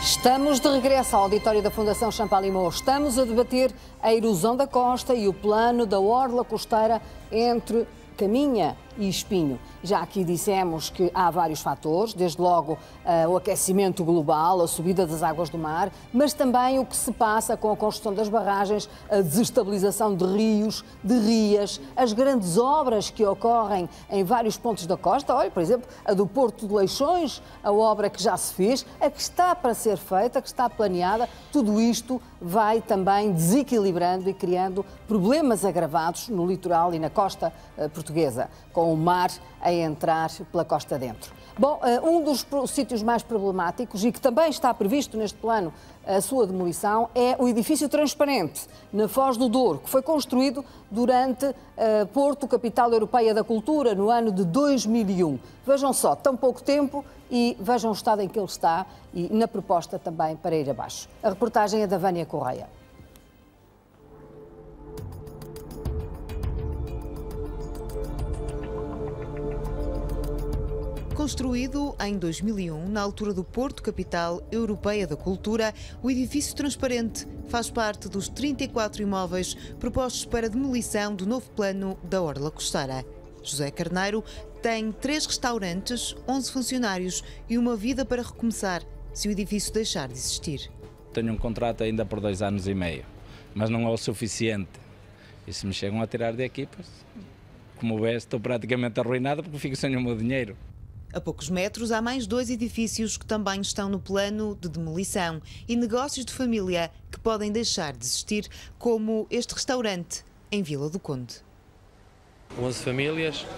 Estamos de regresso ao auditório da Fundação Champalimau. Estamos a debater a erosão da costa e o plano da orla costeira entre Caminha e Espinho. Já aqui dissemos que há vários fatores, desde logo o aquecimento global, a subida das águas do mar, mas também o que se passa com a construção das barragens, a desestabilização de rios, de rias, as grandes obras que ocorrem em vários pontos da costa. Olha, por exemplo, a do Porto de Leixões, a obra que já se fez, a que está para ser feita, a que está planeada. Tudo isto vai também desequilibrando e criando problemas agravados no litoral e na costa portuguesa, com o mar a entrar pela costa dentro. Bom, um dos sítios mais problemáticos e que também está previsto neste plano a sua demolição é o edifício transparente na Foz do Douro, que foi construído durante Porto, capital europeia da cultura, no ano de 2001. Vejam só, tão pouco tempo e vejam o estado em que ele está e na proposta também para ir abaixo. A reportagem é da Vânia Correia. Construído em 2001, na altura do Porto, capital europeia da cultura, o edifício transparente faz parte dos 34 imóveis propostos para demolição do novo plano da orla costeira. José Carneiro tem 3 restaurantes, 11 funcionários e uma vida para recomeçar se o edifício deixar de existir. Tenho um contrato ainda por 2 anos e meio, mas não é o suficiente. E se me chegam a tirar de aqui, pois, como vês, estou praticamente arruinado porque fico sem o meu dinheiro. A poucos metros há mais 2 edifícios que também estão no plano de demolição e negócios de família que podem deixar de existir, como este restaurante em Vila do Conde. 11 famílias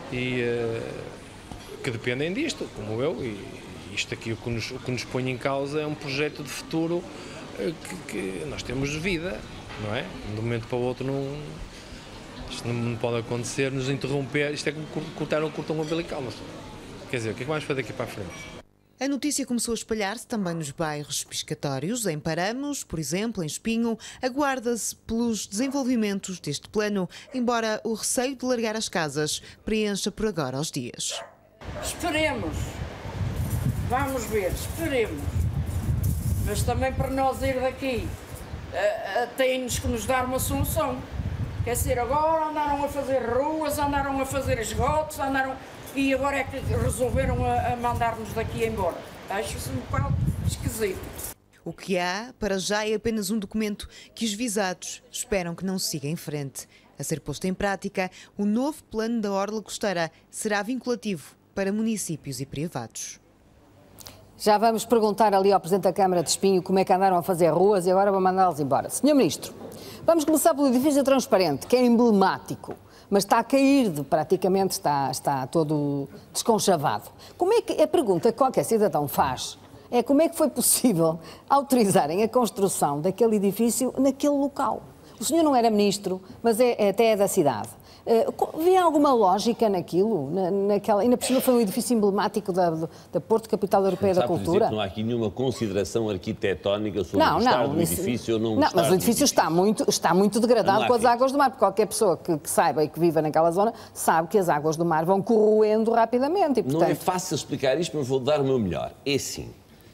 que dependem disto, como eu, e isto aqui o que nos põe em causa é um projeto de futuro que nós temos vida, não é? De um momento para o outro isto não pode acontecer, nos interromper, isto é como cortar um cordão umbilical, mas quer dizer, o que é que vamos fazer daqui para a frente? A notícia começou a espalhar-se também nos bairros piscatórios. Em Paramos, por exemplo, em Espinho, aguarda-se pelos desenvolvimentos deste plano, embora o receio de largar as casas preencha por agora os dias. Esperemos, vamos ver, esperemos, mas também para nós ir daqui tem-nos que nos dar uma solução. Quer dizer, agora andaram a fazer ruas, andaram a fazer esgotos, e agora é que resolveram a mandar-nos daqui embora. Acho-se um bocado esquisito. O que há, para já, é apenas um documento que os visados esperam que não siga em frente. A ser posto em prática, o novo plano da orla costeira será vinculativo para municípios e privados. Já vamos perguntar ali ao Presidente da Câmara de Espinho como é que andaram a fazer ruas e agora vou mandá-los embora. Senhor Ministro, vamos começar pelo edifício transparente, que é emblemático, mas está a cair, praticamente está todo desconchavado. Como é que, a pergunta que qualquer cidadão faz é como é que foi possível autorizarem a construção daquele edifício naquele local? O senhor não era ministro, mas até é da cidade. Vê alguma lógica naquilo? Ainda por cima foi um edifício emblemático da Porto, capital europeia da cultura? Não há aqui nenhuma consideração arquitetónica sobre o estado do edifício ou não Não, mas o edifício está muito degradado com as águas do mar, porque qualquer pessoa que saiba e que viva naquela zona sabe que as águas do mar vão corroendo rapidamente. E, portanto... Não é fácil explicar isto, mas vou dar o meu melhor. É assim,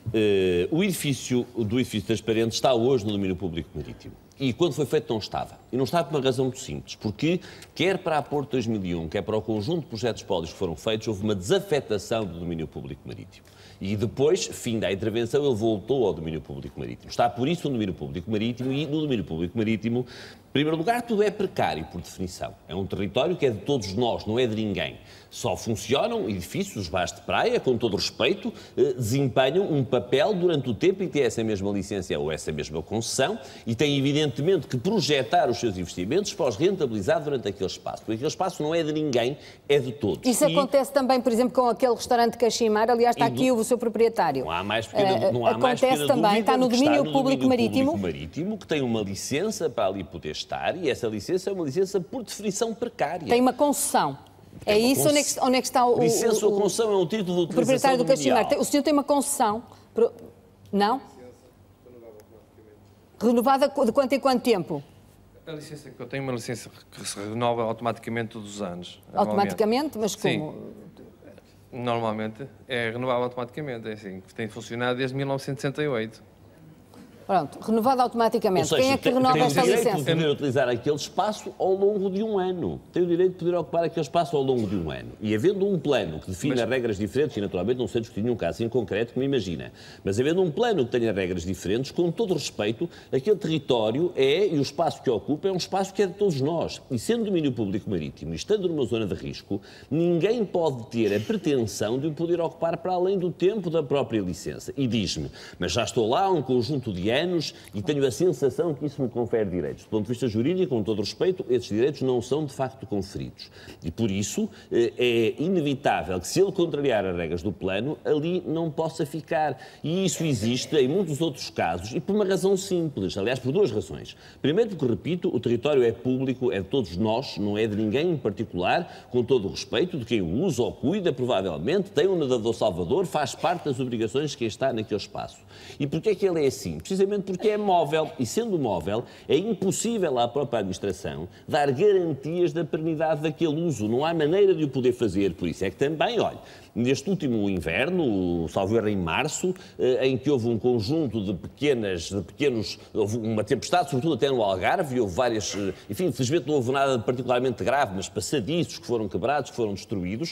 o edifício do edifício transparente está hoje no domínio público marítimo. E quando foi feito não estava. E não estava por uma razão muito simples, porque quer para a Porto 2001, quer para o conjunto de projetos pólios que foram feitos, houve uma desafetação do domínio público marítimo. E depois, fim da intervenção, ele voltou ao domínio público marítimo. Está por isso no domínio público marítimo e no domínio público marítimo, em primeiro lugar, tudo é precário por definição. É um território que é de todos nós, não é de ninguém. Só funcionam edifícios, os bares de praia, com todo o respeito, desempenham um papel durante o tempo em que têm essa mesma licença ou essa mesma concessão e têm, evidentemente, que projetar os seus investimentos para os rentabilizar durante aquele espaço. Porque aquele espaço não é de ninguém, é de todos. Isso acontece também, por exemplo, com aquele restaurante Cachimar, aliás, está aqui o seu proprietário. Não há mais pequena, não há mais acontece também, está no domínio público marítimo. Que tem uma licença para ali poder estar e essa licença é uma licença, por definição, precária. Tem uma concessão. É isso? Onde é que está o... Licença ou concessão é um título de utilização proprietário do Cachimar. O senhor tem uma concessão? Não? Renovada de quanto em quanto tempo? A licença que eu tenho é uma licença que se renova automaticamente todos os anos. Automaticamente? Mas como? Sim. Normalmente é renovado automaticamente, é assim, tem funcionado desde 1968. Pronto, renovado automaticamente. Ou seja, quem é que renova esta tem o direito licença? de poder utilizar aquele espaço ao longo de um ano. Tem o direito de poder ocupar aquele espaço ao longo de um ano. E havendo um plano que defina regras diferentes, e naturalmente não sei discutir nenhum caso em concreto, como imagina, mas havendo um plano que tenha regras diferentes, com todo respeito, aquele território e o espaço que ocupa é um espaço que é de todos nós. E sendo domínio público marítimo e estando numa zona de risco, ninguém pode ter a pretensão de o poder ocupar para além do tempo da própria licença. E diz-me, mas já estou lá há um conjunto de anos e tenho a sensação que isso me confere direitos. Do ponto de vista jurídico, com todo o respeito, esses direitos não são de facto conferidos. E por isso é inevitável que, se ele contrariar as regras do plano, ali não possa ficar. E isso existe em muitos outros casos e por uma razão simples, aliás, por duas razões. Primeiro, porque, repito, o território é público, é de todos nós, não é de ninguém em particular, com todo o respeito de quem o usa ou cuida, provavelmente, tem um nadador salvador, faz parte das obrigações de quem está naquele espaço. E porquê é que ele é assim? Precisamente porque é móvel, e sendo móvel, é impossível à própria administração dar garantias da perenidade daquele uso. Não há maneira de o poder fazer. Por isso é que também, olha, neste último inverno, salvo erro em março, em que houve um conjunto de pequenos, houve uma tempestade, sobretudo até no Algarve, e houve várias, enfim, infelizmente não houve nada particularmente grave, mas passadiços que foram quebrados, que foram destruídos.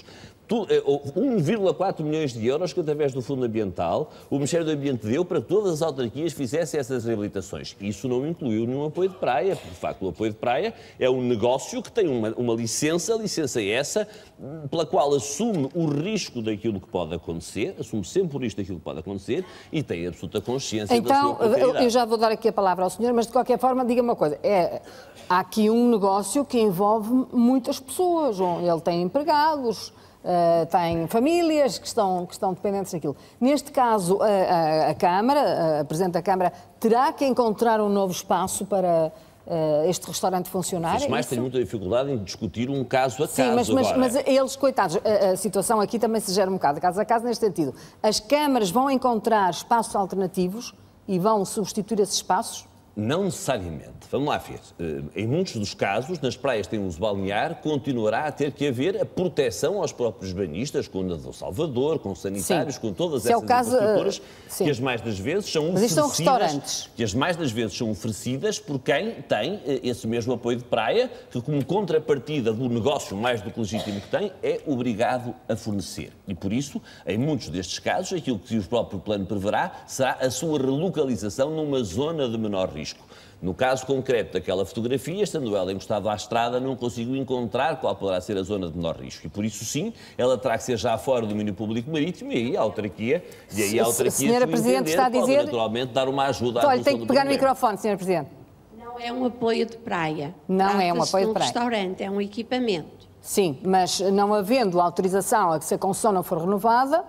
1,4 milhões de euros que, através do Fundo Ambiental, o Ministério do Ambiente deu para que todas as autarquias fizessem essas reabilitações. Isso não incluiu nenhum apoio de praia, porque, de facto, o apoio de praia é um negócio que tem uma licença essa pela qual assume o risco daquilo que pode acontecer, assume sempre o risco daquilo que pode acontecer e tem absoluta consciência da sua propriedade. Então, eu já vou dar aqui a palavra ao senhor, mas de qualquer forma, diga-me uma coisa. Há aqui um negócio que envolve muitas pessoas. Ele tem empregados, tem famílias que estão dependentes daquilo. Neste caso, a Câmara, a Presidente da Câmara, terá que encontrar um novo espaço para este restaurante funcionar? Mas tenho muita dificuldade em discutir um caso a caso. Sim, mas eles, coitados, a situação aqui também se gera um bocado, caso a caso, neste sentido. As câmaras vão encontrar espaços alternativos e vão substituir esses espaços? Não necessariamente. Vamos lá ver. Em muitos dos casos, nas praias tem uso balnear, continuará a ter que haver a proteção aos próprios banhistas, com o nadador salvador, com sanitários, com todas essas infraestruturas, que as mais das vezes são oferecidas. Mas são restaurantes. Que as mais das vezes são oferecidas por quem tem esse mesmo apoio de praia, que como contrapartida do negócio mais do que legítimo que tem, é obrigado a fornecer. E por isso, em muitos destes casos, aquilo que o próprio plano preverá será a sua relocalização numa zona de menor risco. No caso concreto daquela fotografia, estando ela encostada à estrada, não consigo encontrar qual poderá ser a zona de menor risco. E por isso, sim, ela terá que ser já fora do domínio público marítimo e aí a autarquia, Senhora Presidente, está a dizer, pode naturalmente dar uma ajuda à Olha, tem que pegar no microfone, Senhora Presidente. Não é um apoio de praia. Não é um apoio de praia. Restaurante, é um equipamento. Sim, mas não havendo autorização a que se a concessão não for renovada,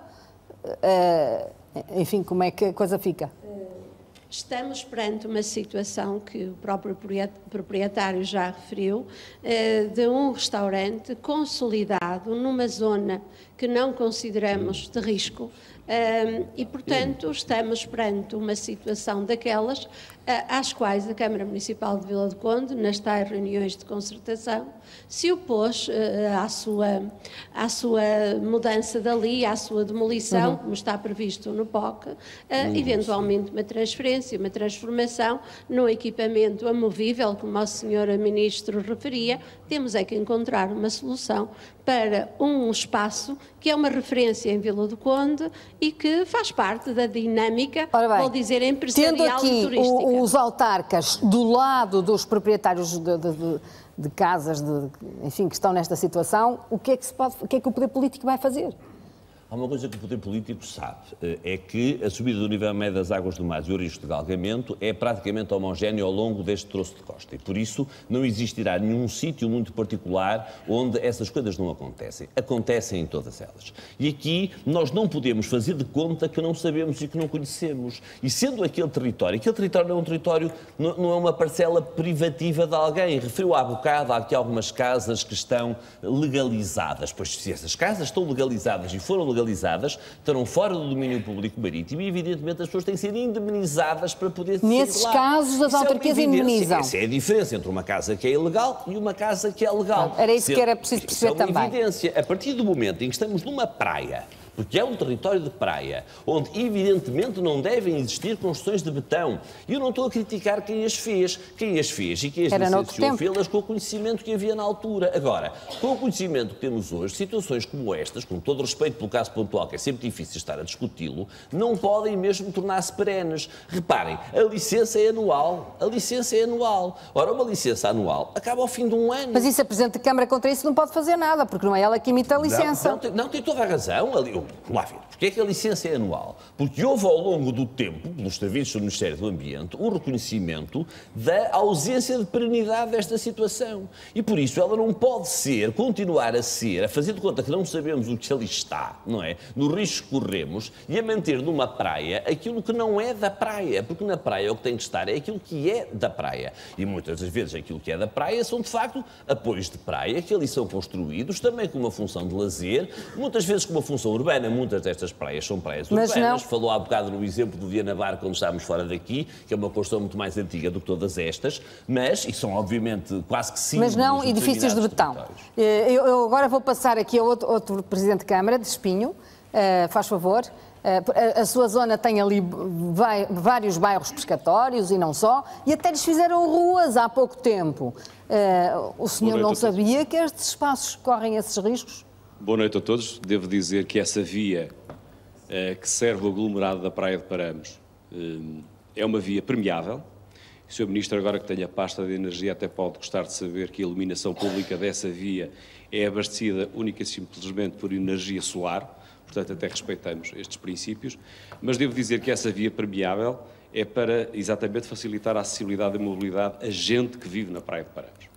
enfim, como é que a coisa fica? Estamos perante uma situação que o próprio proprietário já referiu, de um restaurante consolidado numa zona que não consideramos de risco e, portanto, estamos perante uma situação daquelas às quais a Câmara Municipal de Vila do Conde, nas tais reuniões de concertação, se opôs à sua mudança dali, à sua demolição, como está previsto no POC, eventualmente uma transferência, uma transformação no equipamento amovível, como o Sr. Ministro referia. Temos é que encontrar uma solução para um espaço que é uma referência em Vila do Conde e que faz parte da dinâmica, vou dizer, empresarial e turística. Tendo aqui os autarcas do lado dos proprietários de casas, enfim, que estão nesta situação, o que é que o poder político vai fazer? Há uma coisa que o poder político sabe, é que a subida do nível médio das águas do mar e o risco de galgamento é praticamente homogéneo ao longo deste troço de costa e, por isso, não existirá nenhum sítio muito particular onde essas coisas não acontecem. Acontecem em todas elas. E aqui nós não podemos fazer de conta que não sabemos e que não conhecemos. E sendo aquele território não é um território, não é uma parcela privativa de alguém. Referiu há bocado, há aqui algumas casas que estão legalizadas. Pois se essas casas estão legalizadas e foram legalizadas legalizadas, estarão fora do domínio público marítimo e, evidentemente, as pessoas têm que ser indemnizadas para poder sair Nesses lá. casos, as autarquias indemnizam. Essa é a diferença entre uma casa que é ilegal e uma casa que é legal. Era isso que era preciso perceber também. Isso é uma evidência. A partir do momento em que estamos numa praia, porque é um território de praia, onde evidentemente não devem existir construções de betão. E eu não estou a criticar quem as fez. Quem as fez e quem as licenciou fê-las com o conhecimento que havia na altura. Agora, com o conhecimento que temos hoje, situações como estas, com todo o respeito pelo caso pontual, que é sempre difícil estar a discuti-lo, não podem mesmo tornar-se perenes. Reparem, a licença é anual. A licença é anual. Ora, uma licença anual acaba ao fim de um ano. Mas isso, a Presidente da Câmara contra isso não pode fazer nada, porque não é ela que emite a licença. Não, tem toda a razão. Vamos lá ver. Porquê é que a licença é anual? Porque houve ao longo do tempo, pelos serviços do Ministério do Ambiente, o reconhecimento da ausência de perenidade desta situação. E por isso ela não pode continuar a ser, a fazer de conta que não sabemos o que ali está, não é? No risco que corremos e a manter numa praia aquilo que não é da praia. Porque na praia o que tem de estar é aquilo que é da praia. E muitas das vezes aquilo que é da praia são, de facto, apoios de praia que ali são construídos, também com uma função de lazer, muitas vezes com uma função urbana. Muitas destas praias são praias urbanas. Falou há bocado no exemplo do Viana Bar, quando estávamos fora daqui, que é uma construção muito mais antiga do que todas estas, e são obviamente quase que símbolos. Mas não edifícios de betão. Eu agora vou passar aqui a outro Presidente de Câmara, de Espinho, faz favor. A sua zona tem ali vários bairros pescatórios e não só, e até lhes fizeram ruas há pouco tempo. O senhor não sabia que estes espaços correm esses riscos? Boa noite a todos. Devo dizer que essa via que serve o aglomerado da Praia de Paramos é uma via permeável. O Sr. Ministro, agora que tem a pasta de energia, até pode gostar de saber que a iluminação pública dessa via é abastecida única e simplesmente por energia solar, portanto até respeitamos estes princípios, mas devo dizer que essa via permeável é para exatamente facilitar a acessibilidade e mobilidade a gente que vive na Praia de Paramos.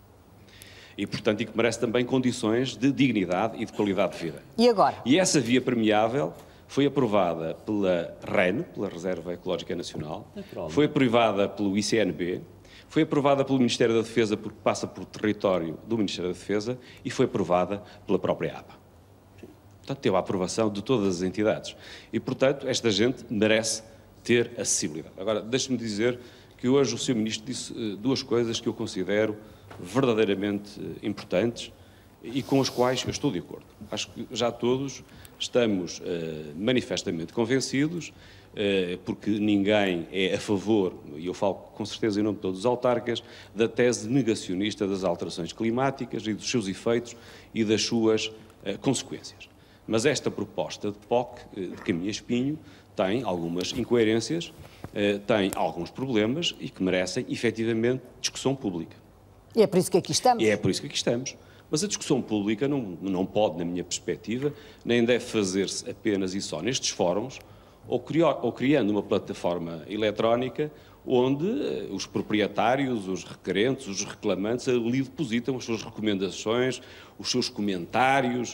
E, portanto, que merece também condições de dignidade e de qualidade de vida. E agora? E essa via permeável foi aprovada pela REN, pela Reserva Ecológica Nacional, foi aprovada pelo ICNB, foi aprovada pelo Ministério da Defesa, porque passa por território do Ministério da Defesa, e foi aprovada pela própria APA. Portanto, teve a aprovação de todas as entidades. E, portanto, esta gente merece ter acessibilidade. Agora, deixe-me dizer que hoje o Sr. Ministro disse duas coisas que eu considero verdadeiramente importantes e com as quais eu estou de acordo. Acho que já todos estamos manifestamente convencidos, porque ninguém é a favor, e eu falo com certeza em nome de todos os autarcas, da tese negacionista das alterações climáticas e dos seus efeitos e das suas consequências. Mas esta proposta de POC, de Caminha-Espinho, tem algumas incoerências, tem alguns problemas e que merecem, efetivamente, discussão pública. E é por isso que aqui estamos. E é por isso que aqui estamos. Mas a discussão pública não pode, na minha perspectiva, nem deve fazer-se apenas e só nestes fóruns, ou criando uma plataforma eletrónica onde os proprietários, os requerentes, os reclamantes ali depositam as suas recomendações, os seus comentários,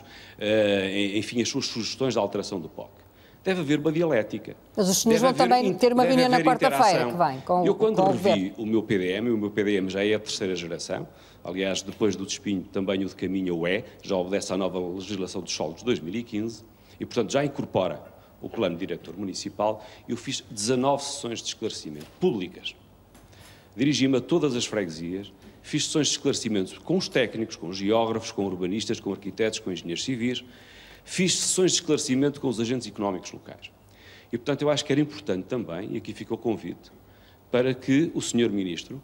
enfim, as suas sugestões de alteração do POC. Deve haver uma dialética. Mas os senhores vão também ter uma reunião na quarta-feira que vem com o governo. Eu, quando revi o meu PDM já é a terceira geração, aliás, depois do de Espinho, também o de Caminha o é, já obedece à nova legislação dos solos de 2015, e, portanto, já incorpora o plano diretor municipal. Eu fiz 19 sessões de esclarecimento públicas. Dirigi-me a todas as freguesias, fiz sessões de esclarecimento com os técnicos, com os geógrafos, com urbanistas, com arquitetos, com engenheiros civis, fiz sessões de esclarecimento com os agentes económicos locais. E, portanto, eu acho que era importante também, e aqui fica o convite, para que o Sr. Ministro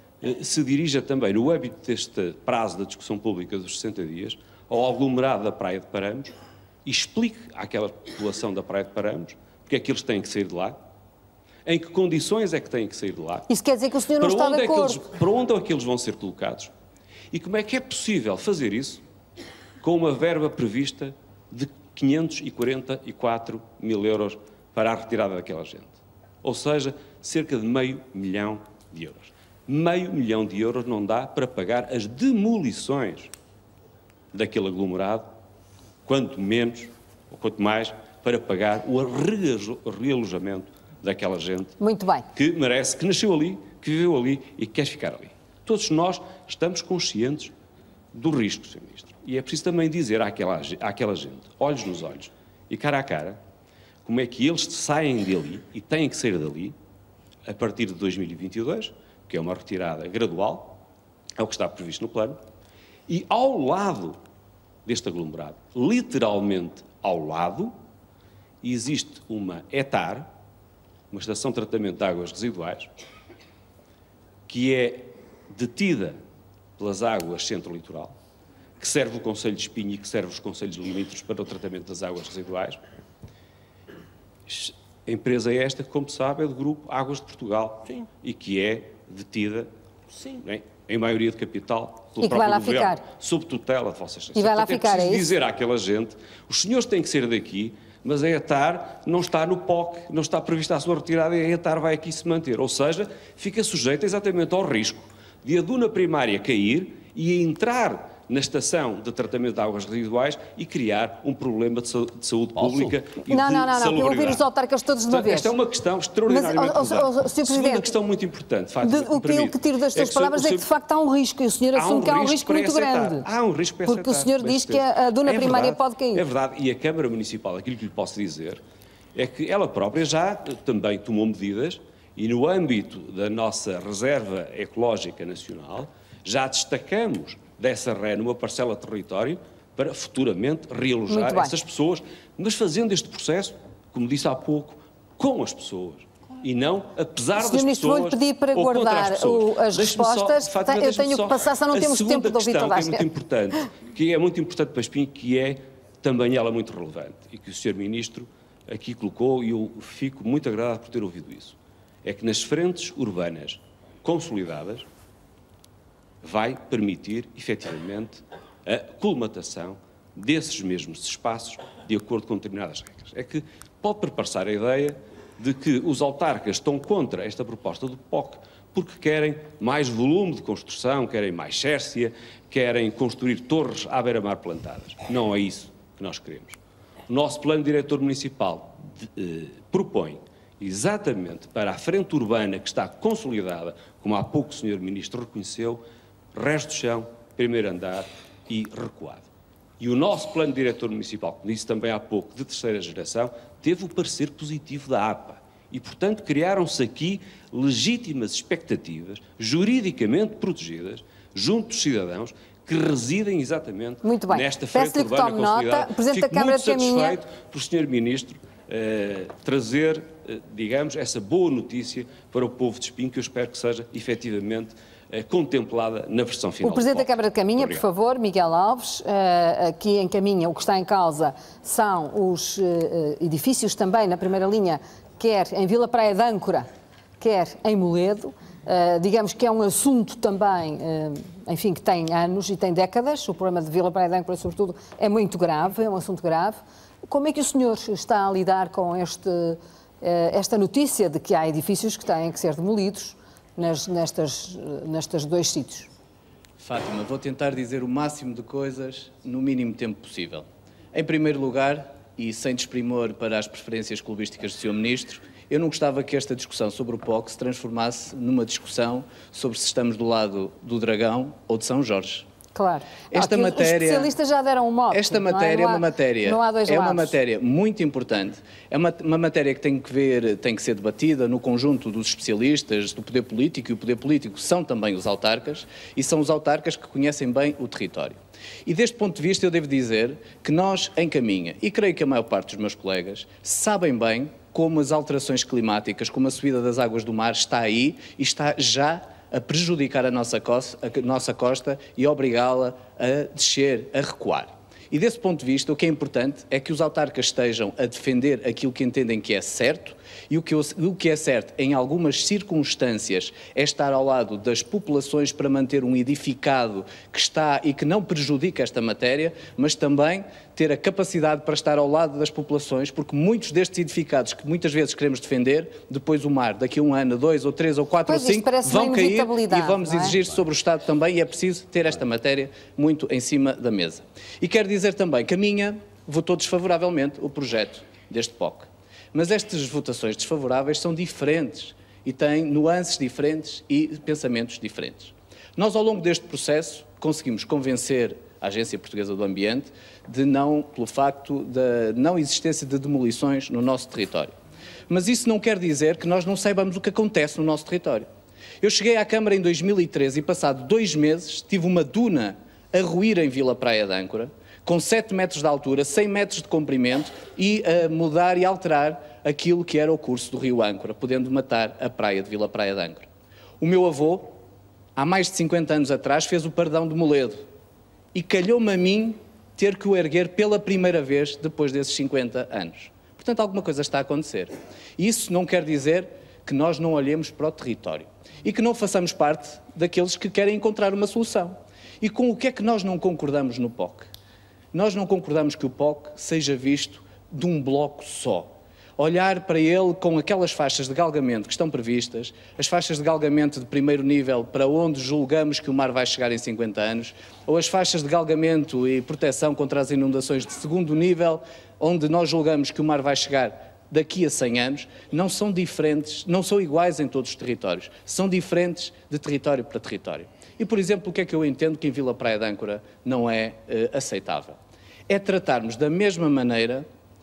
se dirija também, no âmbito deste prazo da discussão pública dos 60 dias, ao aglomerado da Praia de Paramos e explique àquela população da Praia de Paramos porque é que eles têm que sair de lá, em que condições é que têm que sair de lá. Isso quer dizer que o senhor não está de acordo. Para onde é que eles vão ser colocados e como é que é possível fazer isso com uma verba prevista de 544 mil euros para a retirada daquela gente. Ou seja, cerca de €500 mil. €500 mil não dá para pagar as demolições daquele aglomerado, quanto menos, ou quanto mais, para pagar o realojamento daquela gente. Muito bem. Que merece, que nasceu ali, que viveu ali e que quer ficar ali. Todos nós estamos conscientes do risco, Sr. Ministro. E é preciso também dizer àquela gente, olhos nos olhos, e cara a cara como é que eles saem dali e têm que sair dali a partir de 2022, que é uma retirada gradual, é o que está previsto no plano, e ao lado deste aglomerado, literalmente ao lado, existe uma ETAR, uma estação de tratamento de águas residuais, que é detida pelas águas centro-litoral, que serve o Concelho de Espinho e que serve os concelhos limítrofes para o tratamento das águas residuais. A empresa é esta, que, como sabe, é do grupo Águas de Portugal. Sim. E que é detida, sim, em maioria de capital, pelo próprio governo, sob tutela de Vossa Excelência. E vai lá ficar, é preciso dizer àquela gente, os senhores têm que sair daqui, mas a ETAR não está no POC, não está prevista a sua retirada e a ETAR vai aqui se manter. Ou seja, fica sujeita exatamente ao risco de a duna primária cair e entrar na estação de tratamento de águas residuais e criar um problema de saúde pública e de salubridade. Não, eu ouvir os autarcas todos de uma vez. Esta é uma questão extraordinariamente relevante. Segunda questão muito importante, Fátima, o que tiro das suas palavras é que de facto há um risco e o senhor assume que há um risco muito grande. Há um risco para porque o senhor diz que a duna primária pode cair. É verdade, e a Câmara Municipal, aquilo que lhe posso dizer, é que ela própria já também tomou medidas e no âmbito da nossa Reserva Ecológica Nacional já destacamos dessa RE numa parcela de território para futuramente realojar essas pessoas, mas fazendo este processo, como disse há pouco, com as pessoas e não apesar das pessoas. Sr. Ministro, vou-lhe pedir para guardar as respostas. Eu tenho que passar, só não temos tempo de ouvir toda a gente. Que é muito importante para Espinho, que é também ela muito relevante e que o Sr. Ministro aqui colocou e eu fico muito agradado por ter ouvido isso. É que nas frentes urbanas consolidadas vai permitir, efetivamente, a colmatação desses mesmos espaços de acordo com determinadas regras. É que pode perpassar a ideia de que os autarcas estão contra esta proposta do POC porque querem mais volume de construção, querem mais xércia, querem construir torres à beira-mar plantadas. Não é isso que nós queremos. O nosso plano diretor municipal propõe exatamente para a frente urbana que está consolidada, como há pouco o Sr. Ministro reconheceu, resto de chão, primeiro andar e recuado. E o nosso plano diretor municipal, como disse também há pouco, de terceira geração, teve o parecer positivo da APA. E, portanto, criaram-se aqui legítimas expectativas, juridicamente protegidas, junto dos cidadãos, que residem exatamente nesta frente urbana consolidada. Presidente da Câmara de Caminha. Fico muito satisfeito por o Sr. Ministro trazer, digamos, essa boa notícia para o povo de Espinho, que eu espero que seja efetivamente contemplada na versão final. O Presidente da Câmara de Caminha, por favor, Miguel Alves, aqui em Caminha o que está em causa são os edifícios também na primeira linha, quer em Vila Praia de Âncora, quer em Moledo. Digamos que é um assunto também, enfim, que tem anos e tem décadas. O problema de Vila Praia de Âncora, sobretudo, é muito grave, é um assunto grave. Como é que o senhor está a lidar com esta notícia de que há edifícios que têm que ser demolidos nestes dois sítios? Fátima, vou tentar dizer o máximo de coisas no mínimo tempo possível. Em primeiro lugar, e sem desprimor para as preferências clubísticas do Sr. Ministro, eu não gostava que esta discussão sobre o POC se transformasse numa discussão sobre se estamos do lado do Dragão ou de São Jorge. Claro. Esta matéria, os especialistas já deram um mote. Esta matéria é uma matéria, não há dois lados. Uma matéria muito importante. É uma matéria que tem que ser debatida no conjunto dos especialistas, do poder político, e o poder político são também os autarcas, e são os autarcas que conhecem bem o território. E deste ponto de vista eu devo dizer que nós, em Caminha, e creio que a maior parte dos meus colegas, sabem bem como as alterações climáticas, como a subida das águas do mar está aí e está já a prejudicar a nossa costa e a obrigá-la a descer, a recuar. E desse ponto de vista, o que é importante é que os autarcas estejam a defender aquilo que entendem que é certo, e o que é certo, em algumas circunstâncias, é estar ao lado das populações para manter um edificado que está e que não prejudica esta matéria, mas também ter a capacidade para estar ao lado das populações, porque muitos destes edificados que muitas vezes queremos defender, depois o mar, daqui a 1 ano, 2 ou 3 ou 4 ou 5, vão cair e vamos exigir sobre o Estado também, e é preciso ter esta matéria muito em cima da mesa. E quero dizer também que a minha votou desfavoravelmente o projeto deste POC. Mas estas votações desfavoráveis são diferentes e têm nuances diferentes e pensamentos diferentes. Nós, ao longo deste processo, conseguimos convencer a Agência Portuguesa do Ambiente, pelo facto da não existência de demolições no nosso território. Mas isso não quer dizer que nós não saibamos o que acontece no nosso território. Eu cheguei à Câmara em 2013 e, passado 2 meses, tive uma duna a ruir em Vila Praia de Âncora, com 7 metros de altura, 100 metros de comprimento, e a mudar e alterar aquilo que era o curso do rio Âncora, podendo matar a praia de Vila Praia de Âncora. O meu avô, há mais de 50 anos atrás, fez o Pardão de Moledo e calhou-me a mim ter que o erguer pela primeira vez depois desses 50 anos. Portanto, alguma coisa está a acontecer. Isso não quer dizer que nós não olhemos para o território e que não façamos parte daqueles que querem encontrar uma solução. E com o que é que nós não concordamos no POC? Nós não concordamos que o POC seja visto de um bloco só. Olhar para ele com aquelas faixas de galgamento que estão previstas, as faixas de galgamento de primeiro nível para onde julgamos que o mar vai chegar em 50 anos, ou as faixas de galgamento e proteção contra as inundações de segundo nível, onde nós julgamos que o mar vai chegar daqui a 100 anos, não são diferentes, não são iguais em todos os territórios, são diferentes de território para território. E, por exemplo, o que é que eu entendo que em Vila Praia de Âncora não é aceitável? É tratarmos da mesma maneira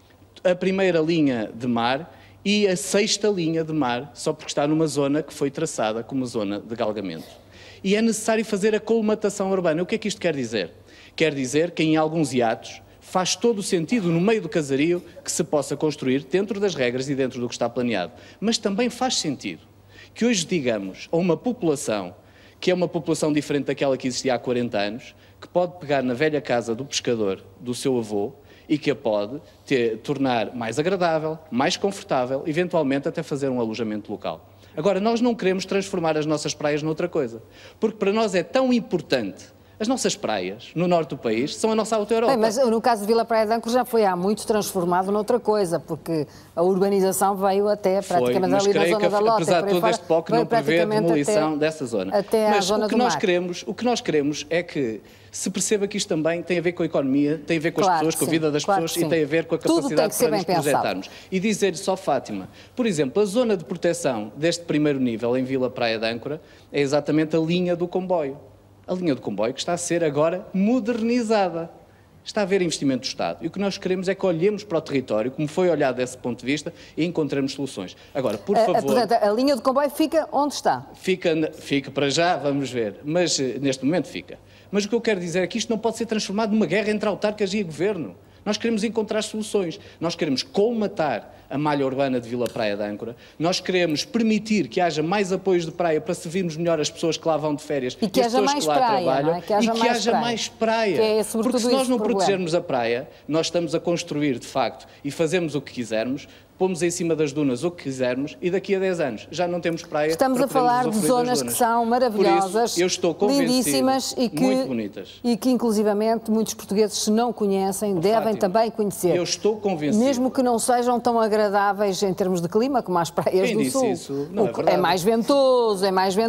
a primeira linha de mar e a 6ª linha de mar, só porque está numa zona que foi traçada como zona de galgamento. E é necessário fazer a colmatação urbana. O que é que isto quer dizer? Quer dizer que em alguns hiatos faz todo o sentido no meio do casario que se possa construir dentro das regras e dentro do que está planeado. Mas também faz sentido que hoje digamos a uma população que é uma população diferente daquela que existia há 40 anos, que pode pegar na velha casa do pescador, do seu avô, e que a pode tornar mais agradável, mais confortável, eventualmente até fazer um alojamento local. Agora, nós não queremos transformar as nossas praias noutra coisa, porque para nós é tão importante. As nossas praias, no norte do país, são a nossa auto-Europa. Mas no caso de Vila Praia de Âncora já foi há muito transformado noutra coisa, porque a urbanização veio até praticamente ali na zona da Lota. Apesar de todo este POC não prevê demolição dessa zona. Até à zona do mar. O que nós queremos é que se perceba que isto também tem a ver com a economia, tem a ver com as pessoas, com a vida das pessoas e tem a ver com a capacidade para nos projetarmos. E dizer só, Fátima, por exemplo, a zona de proteção deste primeiro nível em Vila Praia de Âncora é exatamente a linha do comboio. A linha do comboio que está a ser agora modernizada. Está a haver investimento do Estado. E o que nós queremos é que olhemos para o território, como foi olhado desse ponto de vista, e encontremos soluções. Agora, por favor... Portanto, a linha do comboio fica onde está? Fica para já, vamos ver. Mas neste momento fica. Mas o que eu quero dizer é que isto não pode ser transformado numa guerra entre autarcas e governo. Nós queremos encontrar soluções. Nós queremos colmatar a malha urbana de Vila Praia de Âncora. Nós queremos permitir que haja mais apoios de praia para servirmos melhor as pessoas que lá vão de férias e que as pessoas que lá trabalham. Que haja mais praia. Porque se nós não protegermos a praia, nós estamos a construir, de facto, e fazemos o que quisermos, pomos em cima das dunas o que quisermos e daqui a 10 anos já não temos praia. Estamos a falar de zonas que são maravilhosas, eu estou lindíssimas e que, muito bonitas. E que inclusivamente muitos portugueses, se não conhecem, devem também conhecer. Eu estou convencido. Mesmo que não sejam tão agradáveis em termos de clima como as praias do sul. Isso? Não, é mais ventoso,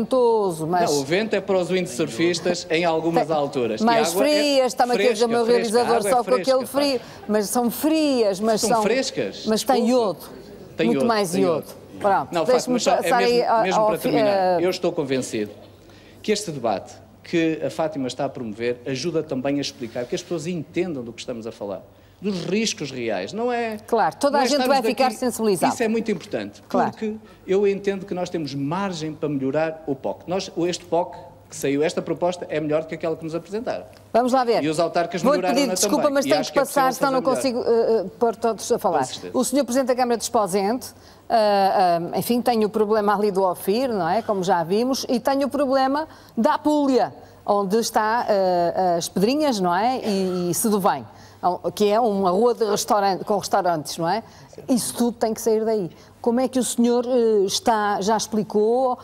mas... Não, o vento é para os windsurfistas em algumas alturas. Mais frias, está-me aqui a dizer o meu realizador só com aquele frio, mas são frias, mas são frescas. Mas têm iodo. Muito mais iodo. Pronto, não, deixe-me passar mesmo para terminar. Eu estou convencido que este debate que a Fátima está a promover ajuda também a explicar, que as pessoas entendam do que estamos a falar, dos riscos reais. Não é... Claro, toda a gente vai ficar sensibilizada. Isso é muito importante, porque eu entendo que nós temos margem para melhorar o POC. Este POC que saiu, esta proposta é melhor do que aquela que nos apresentaram. Vamos lá ver. E os autarcas melhoraram também. Desculpa, mas tenho que passar, senão não consigo pôr todos a falar. O Sr. Presidente da Câmara de Esposende, enfim, tem o problema ali do Ofir, não é? Como já vimos, e tem o problema da Apúlia, onde está as Pedrinhas, não é? E Seduvém, que é uma rua de com restaurantes, não é? Isso tudo tem que sair daí. Como é que o senhor já explicou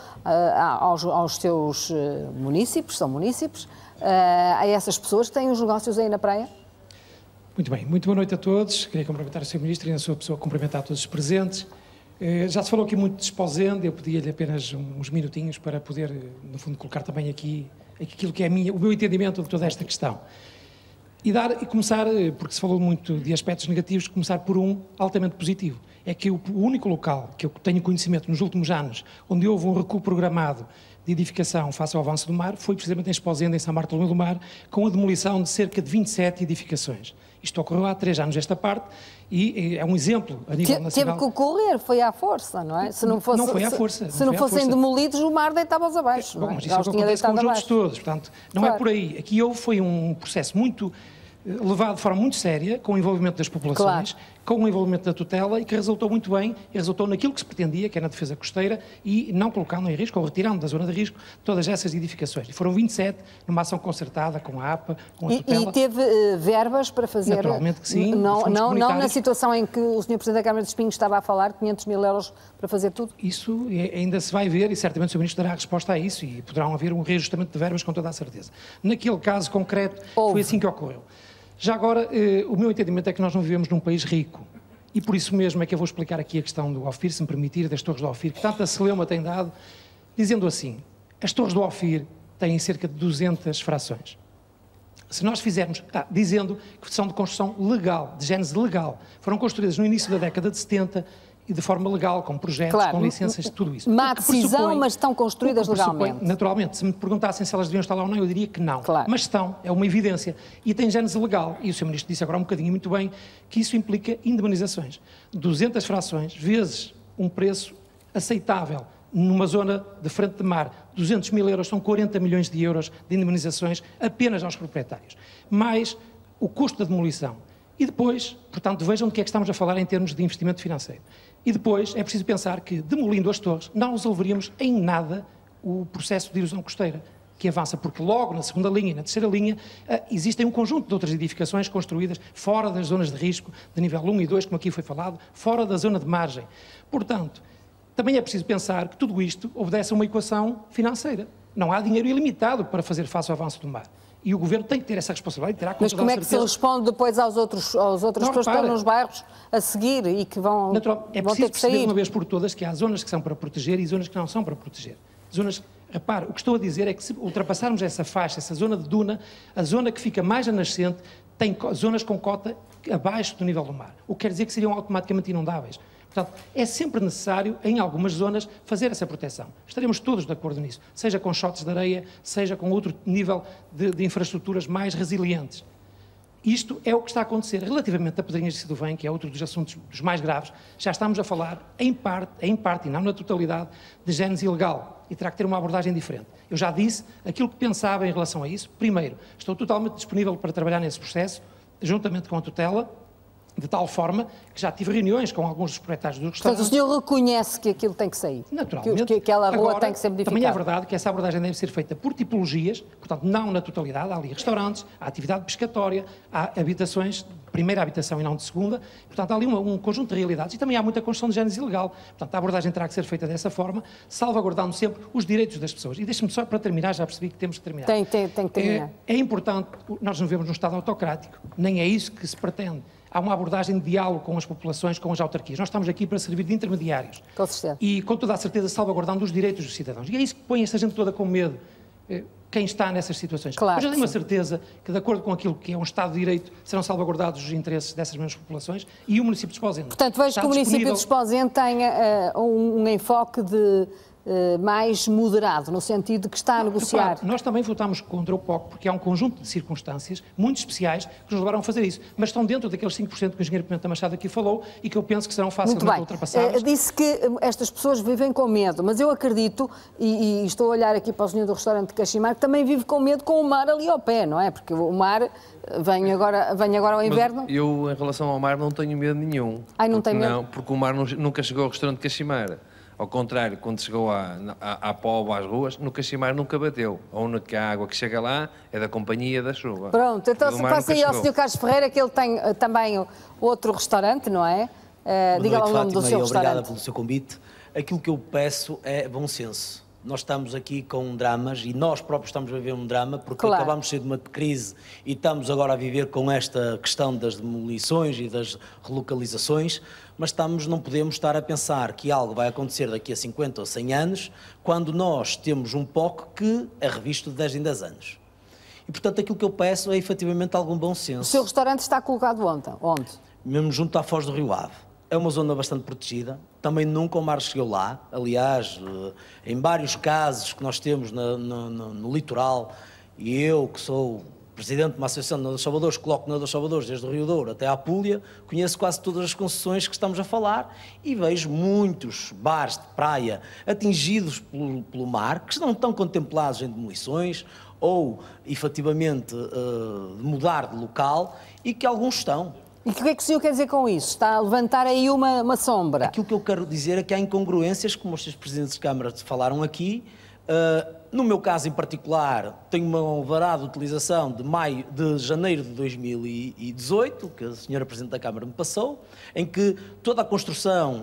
aos seus munícipes, são munícipes, a essas pessoas que têm os negócios aí na praia? Muito bem, muito boa noite a todos. Queria cumprimentar o Sr. Ministro e, na sua pessoa, cumprimentar todos os presentes. Já se falou aqui muito de Esposende, eu pedia-lhe apenas uns minutinhos para poder, no fundo, colocar também aqui aquilo que é o meu entendimento de toda esta questão. E começar, porque se falou muito de aspectos negativos, começar por um altamente positivo. É que o único local que eu tenho conhecimento nos últimos anos onde houve um recuo programado de edificação face ao avanço do mar foi precisamente em Esposende, em São Bartolomeu do Mar, com a demolição de cerca de 27 edificações. Isto ocorreu há 3 anos esta parte e é um exemplo a nível nacional. Teve que ocorrer, foi à força, não é? Se não foi à força. Se não fossem demolidos, o mar deitava-os abaixo. Bom, mas isso acontece com os outros todos, portanto, não é por aí. Aqui foi um processo muito levado de forma muito séria, com o envolvimento das populações, com o envolvimento da tutela e que resultou muito bem, e resultou naquilo que se pretendia, que é na defesa costeira, e não colocando em risco, ou retirando da zona de risco, todas essas edificações. E foram 27 numa ação concertada com a APA, com a tutela. E teve verbas para fazer? Naturalmente que sim. Não na situação em que o Sr. Presidente da Câmara de Espinho estava a falar, 500 mil euros para fazer tudo? Isso ainda se vai ver e certamente o Sr. Ministro dará a resposta a isso e poderão haver um reajustamento de verbas com toda a certeza. Naquele caso concreto, foi assim que ocorreu. Já agora, o meu entendimento é que nós não vivemos num país rico. E por isso mesmo é que eu vou explicar aqui a questão do Ofir, se me permitir, das torres do Ofir, que tanta celeuma tem dado, dizendo assim, as torres do Ofir têm cerca de 200 frações. Se nós fizermos, dizendo que são de construção legal, de gênese legal, foram construídas no início da década de 70 e de forma legal, com projetos, com licenças, tudo isso. Má decisão, mas estão construídas legalmente. Naturalmente, se me perguntassem se elas deviam estar lá ou não, eu diria que não. Mas estão, é uma evidência. E tem gênese legal, e o Sr. Ministro disse agora um bocadinho muito bem, que isso implica indemnizações. 200 frações, vezes um preço aceitável, numa zona de frente de mar, 200 mil euros, são 40 milhões de euros de indemnizações apenas aos proprietários. Mais o custo da demolição. E depois, portanto, vejam de que é que estamos a falar em termos de investimento financeiro. E depois é preciso pensar que, demolindo as torres, não resolveríamos em nada o processo de erosão costeira, que avança, porque logo na segunda linha e na terceira linha existem um conjunto de outras edificações construídas fora das zonas de risco, de nível 1 e 2, como aqui foi falado, fora da zona de margem. Portanto, também é preciso pensar que tudo isto obedece a uma equação financeira. Não há dinheiro ilimitado para fazer face ao avanço do mar. E o Governo tem que ter essa responsabilidade. Terá Mas como é que se responde depois às outras pessoas que estão nos bairros a seguir e que vão ter que sair? É preciso perceber uma vez por todas que há zonas que são para proteger e zonas que não são para proteger. Repare, o que estou a dizer é que se ultrapassarmos essa faixa, essa zona de duna, a zona que fica mais a nascente tem zonas com cota abaixo do nível do mar. O que quer dizer que seriam automaticamente inundáveis. Portanto, é sempre necessário, em algumas zonas, fazer essa proteção. Estaremos todos de acordo nisso, seja com shots de areia, seja com outro nível de infraestruturas mais resilientes. Isto é o que está a acontecer. Relativamente a Pedrinhas de Sidovém, que é outro dos assuntos dos mais graves, já estamos a falar, em parte e não na totalidade, de gênese ilegal. E terá que ter uma abordagem diferente. Eu já disse aquilo que pensava em relação a isso. Primeiro, estou totalmente disponível para trabalhar nesse processo, juntamente com a tutela, de tal forma que já tive reuniões com alguns dos proprietários dos restaurantes. Portanto, o senhor reconhece que aquilo tem que sair? Naturalmente. Que aquela rua tem que ser modificada? Também é verdade que essa abordagem deve ser feita por tipologias, portanto, não na totalidade. Há ali restaurantes, há atividade pescatória, há habitações de primeira habitação e não de segunda. Portanto, há ali um conjunto de realidades. E também há muita construção de gênese ilegal. Portanto, a abordagem terá que ser feita dessa forma, salvaguardando sempre os direitos das pessoas. E deixe-me só, para terminar, já percebi que temos que terminar. Tem que terminar. É importante, nós não vivemos num Estado autocrático, nem é isso que se pretende. Há uma abordagem de diálogo com as populações, com as autarquias. Nós estamos aqui para servir de intermediários. Com certeza. E, com toda a certeza, salvaguardando os direitos dos cidadãos. E é isso que põe esta gente toda com medo, quem está nessas situações. Claro. Mas eu tenho uma certeza que, de acordo com aquilo que é um Estado de Direito, serão salvaguardados os interesses dessas mesmas populações e o município de Esposende. Portanto, vejo que o município de Esposende tem um enfoque mais moderado, no sentido de que está a negociar. Claro, nós também votámos contra o POC, porque há um conjunto de circunstâncias muito especiais que nos levaram a fazer isso, mas estão dentro daqueles 5% que o Engenheiro Pimenta Machado aqui falou e que eu penso que serão facilmente ultrapassados. Disse que estas pessoas vivem com medo, mas eu acredito, e estou a olhar aqui para o senhor do restaurante de Cachimar, que também vive com medo com o mar ali ao pé, não é? Porque o mar vem agora ao inverno. Mas eu, em relação ao mar, não tenho medo nenhum. Não tem medo? Não, porque o mar nunca chegou ao restaurante de Cachimar. Ao contrário, quando chegou à Póvoa, às ruas, no Cachimar nunca bateu. A única água que chega lá é da companhia da chuva. Pronto, então se passa aí ao Sr. Carlos Ferreira, que ele tem também outro restaurante, não é? Diga lá o nome do seu restaurante. Obrigada pelo seu convite. Aquilo que eu peço é bom senso. Nós estamos aqui com dramas e nós próprios estamos a viver um drama porque acabamos de sair de uma crise e estamos agora a viver com esta questão das demolições e das relocalizações, mas não podemos estar a pensar que algo vai acontecer daqui a 50 ou 100 anos quando nós temos um POC que é revisto de 10 em 10 anos. E, portanto, aquilo que eu peço é, efetivamente, algum bom senso. O seu restaurante está colocado onde? Mesmo junto à Foz do Rio Ave. É uma zona bastante protegida. Também nunca o mar chegou lá. Aliás, em vários casos que nós temos no litoral, e eu, que sou presidente de uma associação de nadadores salvadores, coloco nadadores salvadores desde o Rio Douro até à Apúlia, conheço quase todas as concessões que estamos a falar e vejo muitos bares de praia atingidos pelo mar, que não estão contemplados em demolições ou, efetivamente, mudar de local, e que alguns estão. E o que é que o senhor quer dizer com isso? Está a levantar aí uma sombra? Aquilo que eu quero dizer é que há incongruências, como os seus presidentes de Câmara falaram aqui. No meu caso em particular, tenho uma alvará de utilização de janeiro de 2018, que a senhora Presidente da Câmara me passou, em que toda a construção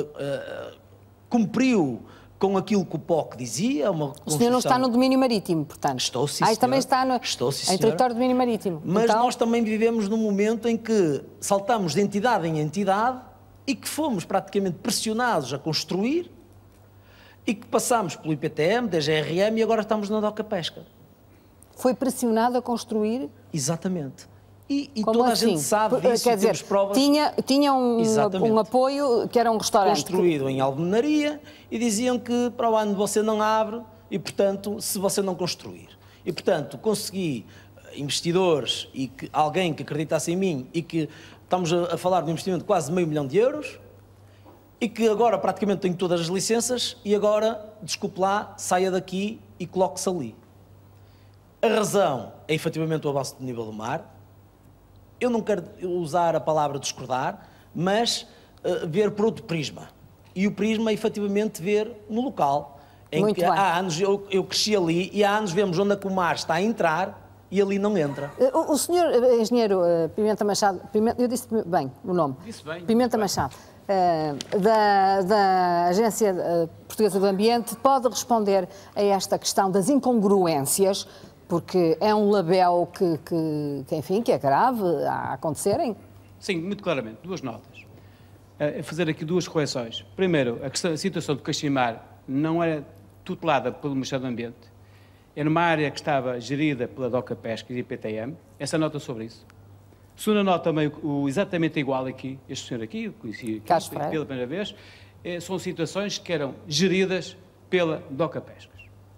cumpriu com aquilo que o POC dizia. O senhor não está no domínio marítimo, portanto? Estou, sim, senhora. Também está em território do domínio marítimo. Mas então, nós também vivemos num momento em que saltamos de entidade em entidade e que fomos praticamente pressionados a construir e que passámos pelo IPTM, da GRM, e agora estamos na Doca Pesca. Foi pressionado a construir? Exatamente. E toda a gente sabe disso, quer dizer, provas. Tinha um apoio que era um restaurante construído em alvenaria e diziam que para o ano você não abre e, portanto, se você não construir. E, portanto, consegui investidores e alguém que acreditasse em mim, e que estamos a falar de um investimento de quase €500 mil, e que agora praticamente tenho todas as licenças, e agora, desculpe lá, saia daqui e coloque-se ali. A razão é efetivamente o avanço do nível do mar. Eu não quero usar a palavra discordar, mas ver por outro prisma. E o prisma é efetivamente ver no local, em que há anos eu cresci ali, e há anos vemos onde o mar está a entrar e ali não entra. O senhor engenheiro Pimenta Machado, eu disse bem o nome, disse bem, Pimenta Machado, da Agência Portuguesa do Ambiente, pode responder a esta questão das incongruências, porque é um labéu que é grave a acontecerem? Sim, muito claramente. Duas notas. A fazer aqui duas correções. Primeiro, a situação do Caximar não era tutelada pelo Ministério do Ambiente. Era uma área que estava gerida pela Doca Pesca e IPTM. Essa nota sobre isso. Segunda nota, exatamente igual aqui, este senhor aqui, conheci aqui pela primeira vez, são situações que eram geridas pela Doca Pesca.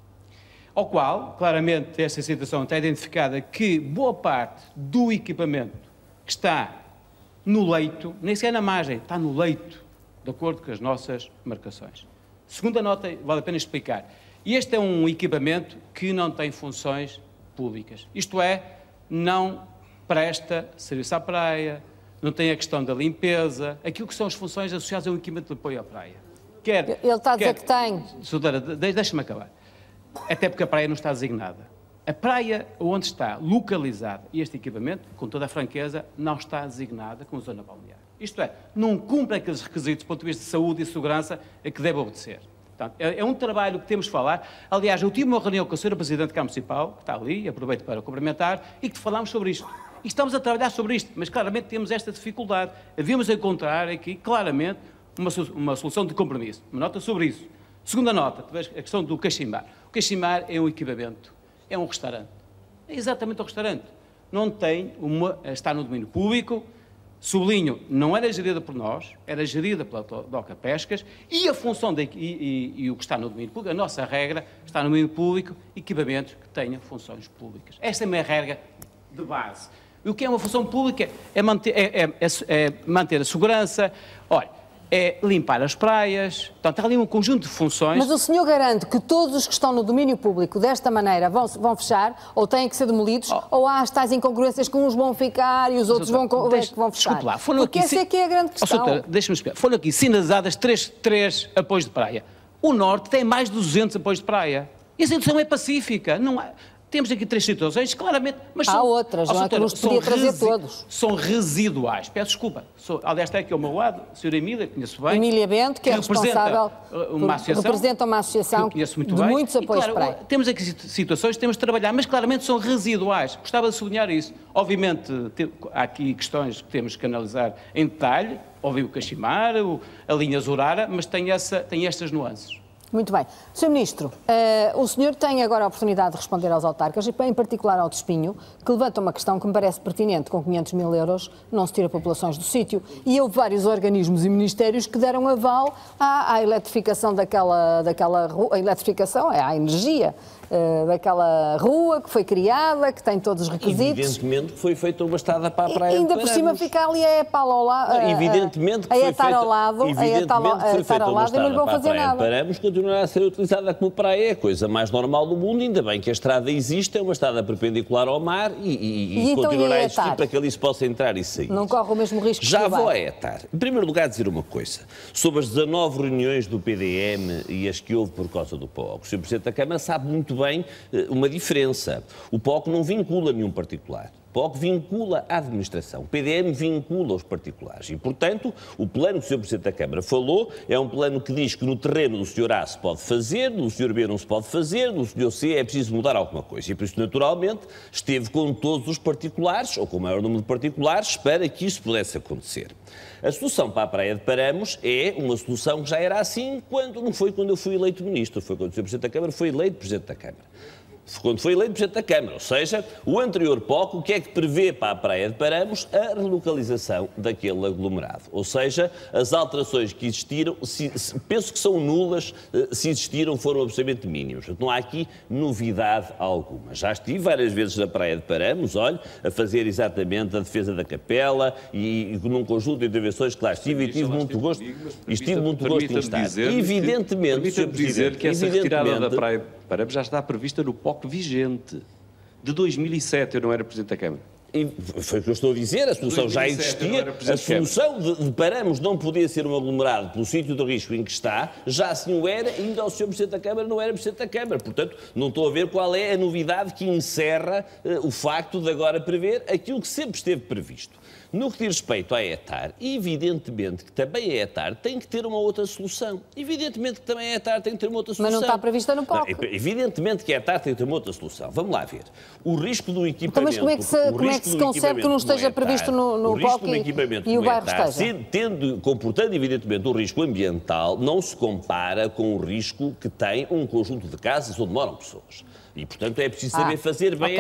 Ao qual, claramente, esta situação está identificada que boa parte do equipamento que está no leito, nem sequer na margem, está no leito, de acordo com as nossas marcações. Segunda nota, vale a pena explicar. Este é um equipamento que não tem funções públicas. Isto é, não presta serviço à praia, não tem a questão da limpeza, aquilo que são as funções associadas ao equipamento de apoio à praia. Ele está a dizer que tem. Doutora, deixa-me acabar. Até porque a praia não está designada. A praia onde está localizado este equipamento, com toda a franqueza, não está designada como zona balnear. Isto é, não cumpre aqueles requisitos do ponto de vista de saúde e segurança a que deve obedecer. Portanto, é um trabalho que temos de falar. Aliás, eu tive uma reunião com a senhora Presidente da Câmara Municipal, que está ali, aproveito para cumprimentar, e que falámos sobre isto. E estamos a trabalhar sobre isto, mas claramente temos esta dificuldade. Havíamos encontrar aqui, claramente, uma solução de compromisso. Uma nota sobre isso. Segunda nota, a questão do Caximar. O Caximar é um equipamento, é um restaurante. É exatamente um restaurante. Não tem está no domínio público, sublinho, não era gerida por nós, era gerida pela Doca Pescas, e a função e o que está no domínio público, a nossa regra, está no domínio público, equipamentos que tenham funções públicas. Esta é a minha regra de base. E o que é uma função pública é manter a segurança, é limpar as praias, portanto, há ali um conjunto de funções. Mas o senhor garante que todos os que estão no domínio público desta maneira vão fechar, ou têm que ser demolidos, ou há as tais incongruências que uns vão ficar e os outros vão fechar? Desculpe lá, porque essa é que é a grande questão. Deixa-me explicar. Foram aqui sinalizadas três apoios de praia. O Norte tem mais de 200 apoios de praia. E a situação é pacífica. Não há... Temos aqui três situações, claramente, mas há outras, não é que nos podia trazer todos. São residuais. Peço desculpa. Aliás, está aqui ao meu lado, a senhora Emília, conheço bem. Emília Bento, que é responsável, representa uma associação de muitos apoios de praia. Temos aqui situações que temos de trabalhar, mas claramente são residuais. Gostava de sublinhar isso. Obviamente, há aqui questões que temos que analisar em detalhe. Óbvio o Caximar, a linha Zurara, mas tem estas nuances. Muito bem. Sr. Ministro, o senhor tem agora a oportunidade de responder aos autarcas, e em particular ao de Espinho, que levanta uma questão que me parece pertinente. Com 500 mil euros não se tira populações do sítio. E houve vários organismos e ministérios que deram aval à eletrificação daquela rua. A eletrificação é a energia daquela rua que foi criada, que tem todos os requisitos. Evidentemente que foi feita uma estrada para a praia. E ainda por cima fica ali a EPAL ao lado. Evidentemente que foi feita e não lhe vão fazer nada. Paramos, continuará a ser utilizada como praia, é a coisa mais normal do mundo, ainda bem que a estrada existe, é uma estrada perpendicular ao mar e então, continuará a existir para que ali se possa entrar e sair. Não corre o mesmo risco que já vou a ETAR. Em primeiro lugar, dizer uma coisa. Sobre as 19 reuniões do PDM e as que houve por causa do POC, o Sr. Presidente da Câmara sabe muito bem uma diferença. O POC não vincula nenhum particular. O POC vincula a administração, o PDM vincula os particulares e, portanto, o plano que o Sr. Presidente da Câmara falou é um plano que diz que no terreno do Sr. A se pode fazer, do Sr. B não se pode fazer, do Sr. C é preciso mudar alguma coisa. E por isso, naturalmente, esteve com todos os particulares, ou com o maior número de particulares, para que isso pudesse acontecer. A solução para a Praia de Paramos é uma solução que já era assim não foi quando eu fui eleito ministro, foi quando o Sr. Presidente da Câmara foi eleito Presidente da Câmara. Quando foi eleito Presidente da Câmara, ou seja, o anterior POC, o que é que prevê para a Praia de Paramos? A relocalização daquele aglomerado. Ou seja, as alterações que existiram, penso que são nulas, se existiram foram absolutamente mínimas. Não há aqui novidade alguma. Já estive várias vezes na Praia de Paramos, olha, a fazer exatamente a defesa da capela e num conjunto de intervenções, claro, estive e tive muito gosto em estar. Evidentemente, Sr. Presidente, que essa retirada da Praia de Paramos já está prevista no POC vigente. De 2007 eu não era Presidente da Câmara. E foi o que eu estou a dizer, a solução já existia, a solução de Paramos não podia ser um aglomerado pelo sítio de risco em que está, já assim o era, ainda o Sr. Presidente da Câmara não era Presidente da Câmara, portanto não estou a ver qual é a novidade que encerra o facto de agora prever aquilo que sempre esteve previsto. No que diz respeito à ETAR, evidentemente que também a ETAR tem que ter uma outra solução. Evidentemente que também a ETAR tem que ter uma outra solução. Mas não está prevista no POC. Não, evidentemente que a ETAR tem que ter uma outra solução. Vamos lá ver. O risco do equipamento... Mas como é que se concebe que não esteja previsto no POC e o bairro esteja? Comportando evidentemente o risco ambiental, não se compara com o risco que tem um conjunto de casas onde moram pessoas. E, portanto, é preciso saber fazer bem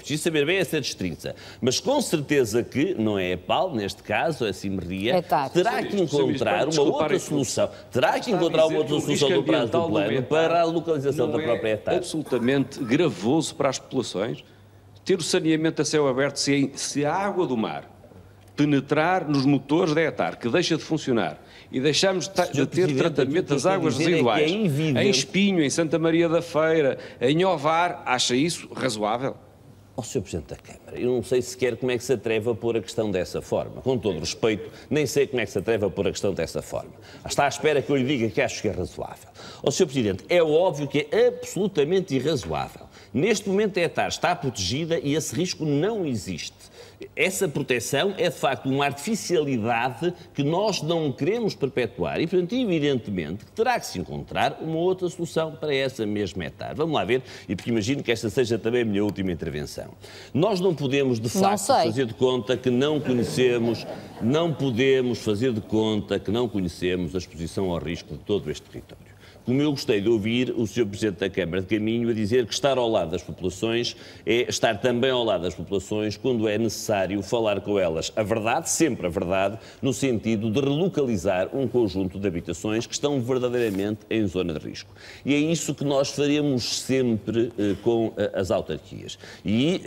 essa distinção. Mas com certeza que não é a PAL, neste caso, a Cimerria, terá que encontrar uma outra solução. Terá que encontrar uma outra solução do prazo do plano para a localização da própria ETAR. É absolutamente gravoso para as populações ter o saneamento a céu aberto se a água do mar penetrar nos motores da ETAR, que deixa de funcionar, e deixamos de ter tratamento das águas residuais em Espinho, em Santa Maria da Feira, em Ovar, acha isso razoável? Ó Sr. Presidente da Câmara, eu não sei sequer como é que se atreve a pôr a questão dessa forma. Com todo o respeito, nem sei como é que se atreve a pôr a questão dessa forma. Está à espera que eu lhe diga que acho que é razoável. Ó Sr. Presidente, é óbvio que é absolutamente irrazoável. Neste momento a ETAR está protegida e esse risco não existe. Essa proteção é, de facto, uma artificialidade que nós não queremos perpetuar e, portanto, evidentemente, que terá que se encontrar uma outra solução para essa mesma ETAR. Vamos lá ver, e porque imagino que esta seja também a minha última intervenção. Nós não podemos, de facto, fazer de conta que não conhecemos, não podemos fazer de conta que não conhecemos a exposição ao risco de todo este território. Como eu gostei de ouvir o Sr. Presidente da Câmara de Caminho a dizer que estar ao lado das populações é estar também ao lado das populações quando é necessário falar com elas a verdade, sempre a verdade, no sentido de relocalizar um conjunto de habitações que estão verdadeiramente em zona de risco. E é isso que nós faremos sempre com as autarquias. E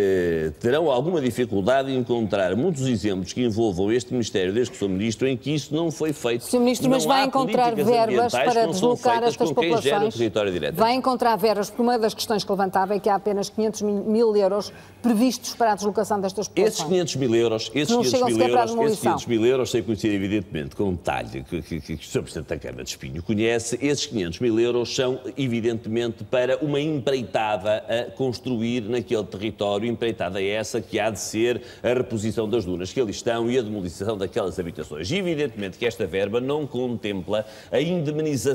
terão alguma dificuldade em encontrar muitos exemplos que envolvam este Ministério, desde que sou Ministro, em que isso não foi feito. Sr. Ministro, mas vai encontrar verbas para deslocar estas populações, vai encontrar verbas, porque uma das questões que levantava é que há apenas 500 mil euros previstos para a deslocação destas populações. Esses 500 mil euros, sei conhecer evidentemente com um detalhe que o Sr. Presidente da Câmara de Espinho conhece, esses 500 mil euros são evidentemente para uma empreitada a construir naquele território, empreitada essa que há de ser a reposição das dunas que ali estão e a demolição daquelas habitações. E evidentemente que esta verba não contempla a indemnização que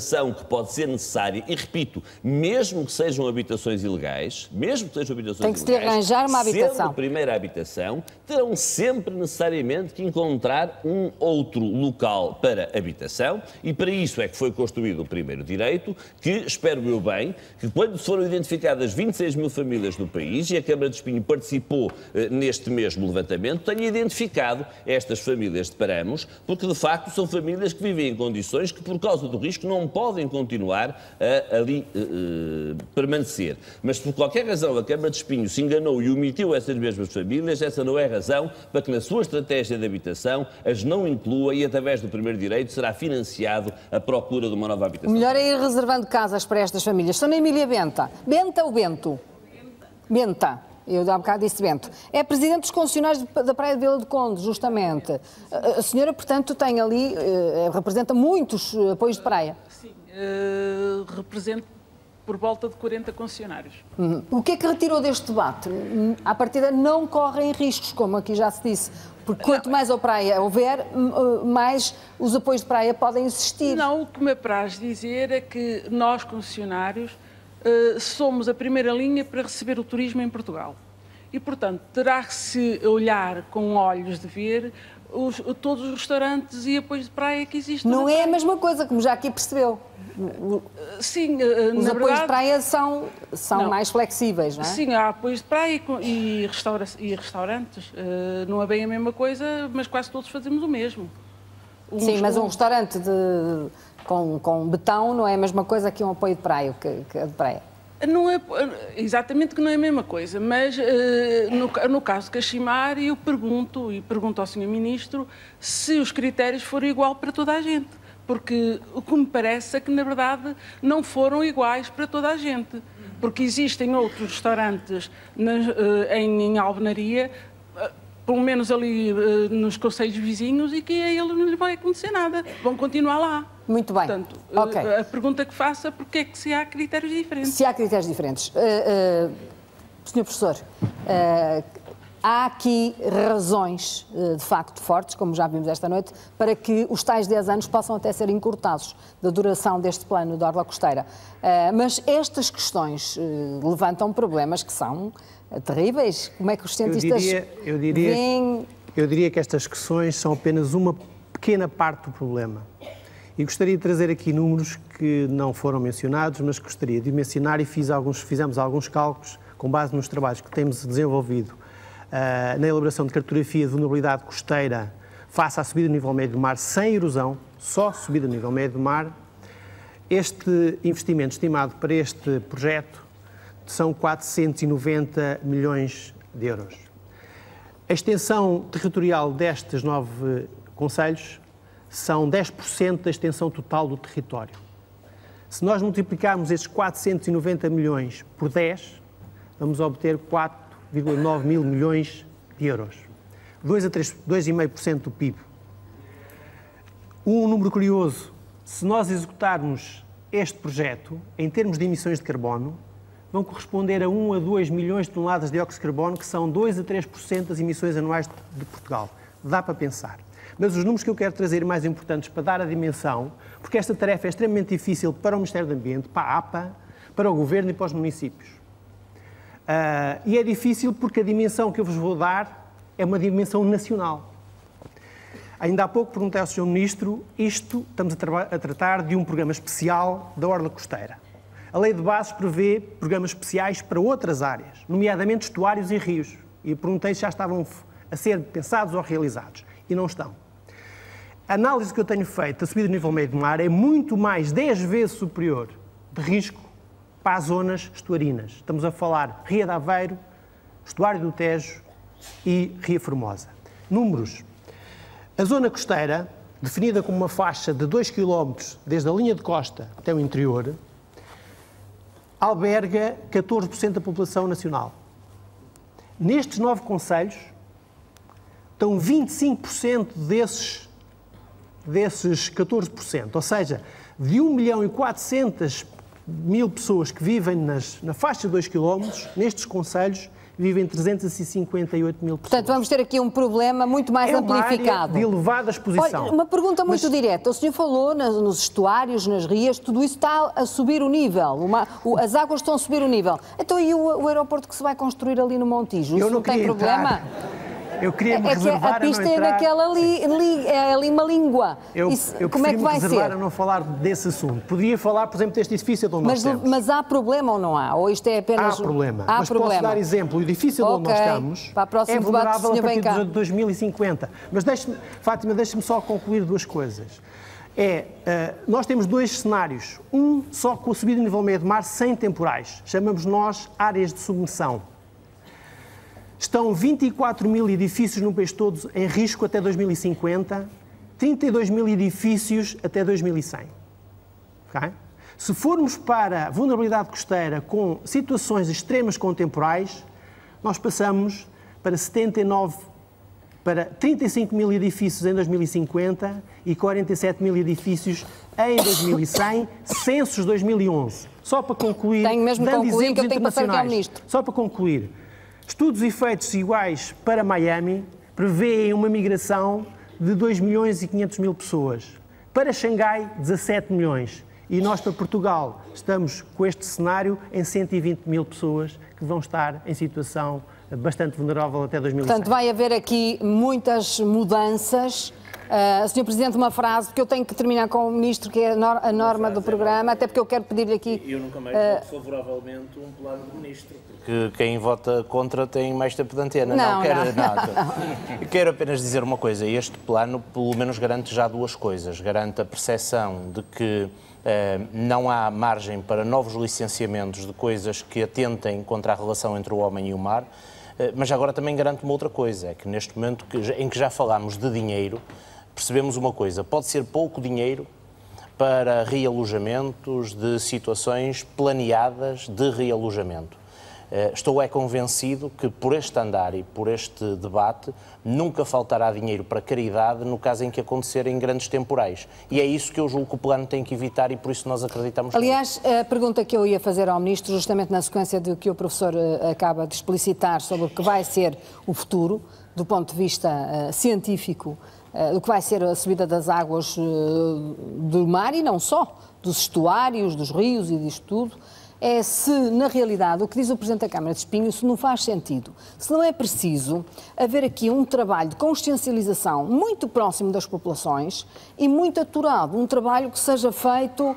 pode ser necessária, e repito, mesmo que sejam habitações ilegais, tem que se arranjar uma habitação. Sendo a primeira habitação, terão sempre necessariamente que encontrar um outro local para habitação, e para isso é que foi construído o primeiro direito, que espero eu bem, que quando foram identificadas 26 mil famílias no país, e a Câmara de Espinho participou neste mesmo levantamento, tenha identificado estas famílias de paramos, porque de facto são famílias que vivem em condições que por causa do risco não podem continuar a ali permanecer. Mas se por qualquer razão a Câmara de Espinho se enganou e omitiu essas mesmas famílias, essa não é razão para que na sua estratégia de habitação as não inclua e através do primeiro direito será financiado a procura de uma nova habitação. O melhor é ir reservando casas para estas famílias. Estou na Emília Benta. Benta ou Bento? Benta. Eu há bocado disse Bento. É presidente dos concessionários da Praia de Vila do Conde, justamente. A senhora, portanto, tem ali, representa muitos apoios de praia. Sim, represento por volta de 40 concessionários. O que é que retirou deste debate? À partida não correm riscos, como aqui já se disse, porque quanto mais a praia houver, mais os apoios de praia podem existir. Não, o que me apraz dizer é que nós, concessionários, somos a primeira linha para receber o turismo em Portugal. E, portanto, terá que se olhar com olhos de ver todos os restaurantes e apoios de praia que existem. Não é a mesma coisa, como já aqui percebeu. Sim, os na apoios verdade, de praia são mais flexíveis, não é? Sim, há apoios de praia e restaurantes. Não é bem a mesma coisa, mas quase todos fazemos o mesmo. Sim, mas um restaurante com betão não é a mesma coisa que um apoio de praia, que de praia. Não é, exatamente que não é a mesma coisa, mas no caso de Caximar eu pergunto ao Sr. Ministro se os critérios foram igual para toda a gente, porque o que me parece é que na verdade não foram iguais para toda a gente, porque existem outros restaurantes em Alvenaria, pelo menos ali nos concelhos vizinhos, e que a eles não lhes vai acontecer nada, vão continuar lá. Muito bem. Portanto, okay. A pergunta que faço é porque é que se há critérios diferentes. Se há critérios diferentes. Sr. Professor, há aqui razões, de facto, fortes, como já vimos esta noite, para que os tais 10 anos possam até ser encurtados da duração deste plano da Orla Costeira. Mas estas questões levantam problemas que são terríveis. Como é que os cientistas veem? Eu diria que estas questões são apenas uma pequena parte do problema. E gostaria de trazer aqui números que não foram mencionados, mas gostaria de mencionar, e fizemos alguns cálculos com base nos trabalhos que temos desenvolvido na elaboração de cartografia de vulnerabilidade costeira face à subida do nível médio do mar sem erosão, só subida do nível médio do mar. Este investimento estimado para este projeto são 490 milhões de euros. A extensão territorial destes 9 concelhos são 10% da extensão total do território. Se nós multiplicarmos estes 490 milhões por 10, vamos obter 4,9 mil milhões de euros. 2,5% do PIB. Um número curioso, se nós executarmos este projeto, em termos de emissões de carbono, vão corresponder a 1 a 2 milhões de toneladas de dióxido de carbono, que são 2 a 3% das emissões anuais de Portugal. Dá para pensar. Mas os números que eu quero trazer mais importantes para dar a dimensão, porque esta tarefa é extremamente difícil para o Ministério do Ambiente, para a APA, para o Governo e para os municípios. E é difícil porque a dimensão que eu vos vou dar é uma dimensão nacional. Ainda há pouco perguntei ao Sr. Ministro, estamos a tratar de um programa especial da Orla Costeira. A Lei de Bases prevê programas especiais para outras áreas, nomeadamente estuários e rios. E perguntei se já estavam a ser pensados ou realizados. E não estão. A análise que eu tenho feito da subida do nível médio do mar é muito mais, 10 vezes superior de risco para as zonas estuarinas. Estamos a falar Ria de Aveiro, Estuário do Tejo e Ria Formosa. Números. A zona costeira, definida como uma faixa de 2 km desde a linha de costa até o interior, alberga 14% da população nacional. Nestes 9 concelhos, estão 25% desses 14%, ou seja, de 1.400.000 pessoas que vivem na faixa de 2 km, nestes concelhos, vivem 358 mil pessoas. Portanto, vamos ter aqui um problema muito mais amplificado. Área de elevada exposição. Olha, uma pergunta muito direta. O senhor falou nos estuários, nas rias, tudo isso está a subir o nível. As águas estão a subir o nível. Então, e o aeroporto que se vai construir ali no Montijo? Isso não tem problema? Eu queria me reservar a pista é naquela ali, é ali uma língua. Como é que vai ser? A não falar desse assunto. Podia falar, por exemplo, deste edifício onde nós estamos. Mas há problema ou não há? Ou isto é apenas... Há problema. Mas posso dar exemplo. O edifício onde nós estamos é vulnerável a partir de 2050. Mas Fátima, deixe-me só concluir duas coisas. Nós temos dois cenários. Um só com a subida do nível médio de mar sem temporais. Chamamos nós áreas de submersão. Estão 24 mil edifícios no país todo em risco até 2050, 32 mil edifícios até 2100. Okay? Se formos para a vulnerabilidade costeira com situações extremas com temporais, nós passamos para 35 mil edifícios em 2050 e 47 mil edifícios em 2100, censos 2011. Só para concluir, tenho mesmo que concluir, que eu tenho que passar aqui ao Ministro. Só para concluir. Estudos e feitos iguais para Miami prevêem uma migração de 2 milhões e 500 mil pessoas. Para Xangai, 17 milhões. E nós, para Portugal, estamos com este cenário em 120 mil pessoas que vão estar em situação bastante vulnerável até 2060. Portanto, vai haver aqui muitas mudanças. Sr. Presidente, uma frase, porque eu tenho que terminar com o Ministro, que é a norma do programa, até porque eu quero pedir-lhe aqui... Eu nunca mais voto favoravelmente um plano do Ministro, porque quem vota contra tem mais tempo de antena. Não. Quero apenas dizer uma coisa, este plano pelo menos garante já duas coisas. Garante a percepção de que não há margem para novos licenciamentos de coisas que atentem contra a relação entre o homem e o mar, mas agora também garante uma outra coisa, é que neste momento em que já falámos de dinheiro, percebemos uma coisa, pode ser pouco dinheiro para realojamentos de situações planeadas de realojamento. Estou convencido que por este andar e por este debate nunca faltará dinheiro para caridade no caso em que acontecerem grandes temporais. E é isso que eu julgo que o plano tem que evitar e por isso nós acreditamos. Aliás, a pergunta que eu ia fazer ao Ministro, justamente na sequência do que o professor acaba de explicitar sobre o que vai ser o futuro, do ponto de vista científico, do que vai ser a subida das águas do mar e não só, dos estuários, dos rios e disto tudo, é se, na realidade, o que diz o Presidente da Câmara de Espinho, se não faz sentido, se não é preciso haver aqui um trabalho de consciencialização muito próximo das populações e muito aturado, um trabalho que seja feito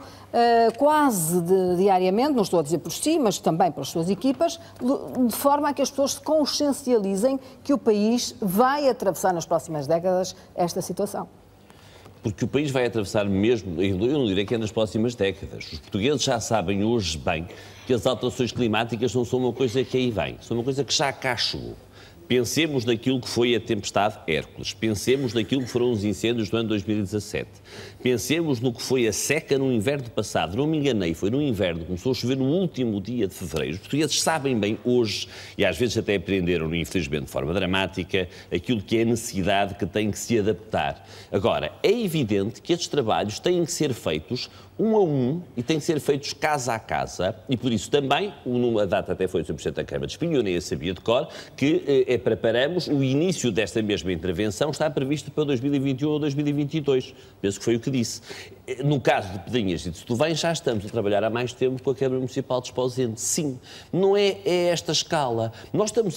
quase diariamente, não estou a dizer por si, mas também pelas suas equipas, de forma a que as pessoas se consciencializem que o país vai atravessar nas próximas décadas esta situação. Porque o país vai atravessar mesmo, eu não direi que é nas próximas décadas. Os portugueses já sabem hoje bem que as alterações climáticas não são uma coisa que aí vem, são uma coisa que já cá chegou. Pensemos naquilo que foi a tempestade Hércules, pensemos naquilo que foram os incêndios do ano 2017, pensemos no que foi a seca no inverno passado, não me enganei, foi no inverno, começou a chover no último dia de fevereiro. Os portugueses sabem bem hoje, e às vezes até aprenderam, infelizmente de forma dramática, aquilo que é a necessidade que tem que se adaptar. Agora, é evidente que estes trabalhos têm que ser feitos um a um e têm que ser feitos casa a casa e por isso também, a data até foi o Sr. Presidente da Câmara de Espinho, eu nem a sabia de cor, que preparamos o início desta mesma intervenção, está previsto para 2021 ou 2022, penso que foi o que disse. No caso de Pedrinhas e de Setúbal, já estamos a trabalhar há mais tempo com a Câmara Municipal de Esposende. Sim, não é esta escala. Nós estamos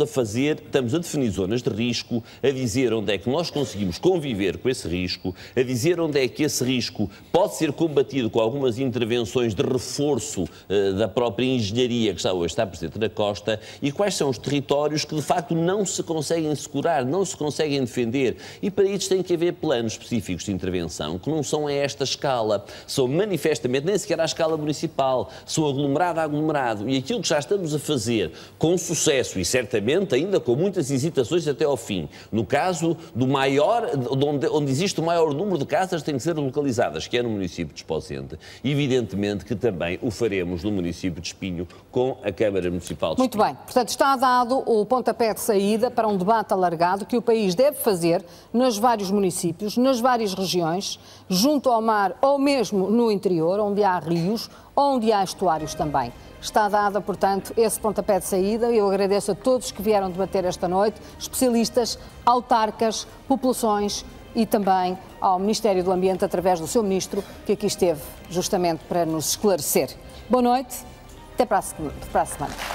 a definir zonas de risco, a dizer onde é que nós conseguimos conviver com esse risco, a dizer onde é que esse risco pode ser combatido com algumas intervenções de reforço da própria engenharia que já hoje está presente na costa e quais são os territórios que de facto não se conseguem segurar, não se conseguem defender e para isso tem que haver planos específicos de intervenção que não são a esta escala, são manifestamente nem sequer à escala municipal, são aglomerado a aglomerado e aquilo que já estamos a fazer com sucesso e certamente ainda com muitas hesitações até ao fim, no caso do maior, onde existe o maior número de casas que têm que ser localizadas, que é no município de Esposende. Evidentemente que também o faremos no município de Espinho com a Câmara Municipal de Espinho. Muito bem, portanto está dado o pontapé de saída para um debate alargado que o país deve fazer nos vários municípios, nas várias regiões, junto ao mar ou mesmo no interior, onde há rios, onde há estuários também. está dada, portanto, esse pontapé de saída. Eu agradeço a todos que vieram debater esta noite, especialistas, autarcas, populações e também ao Ministério do Ambiente, através do seu Ministro, que aqui esteve justamente para nos esclarecer. Boa noite, até para a semana.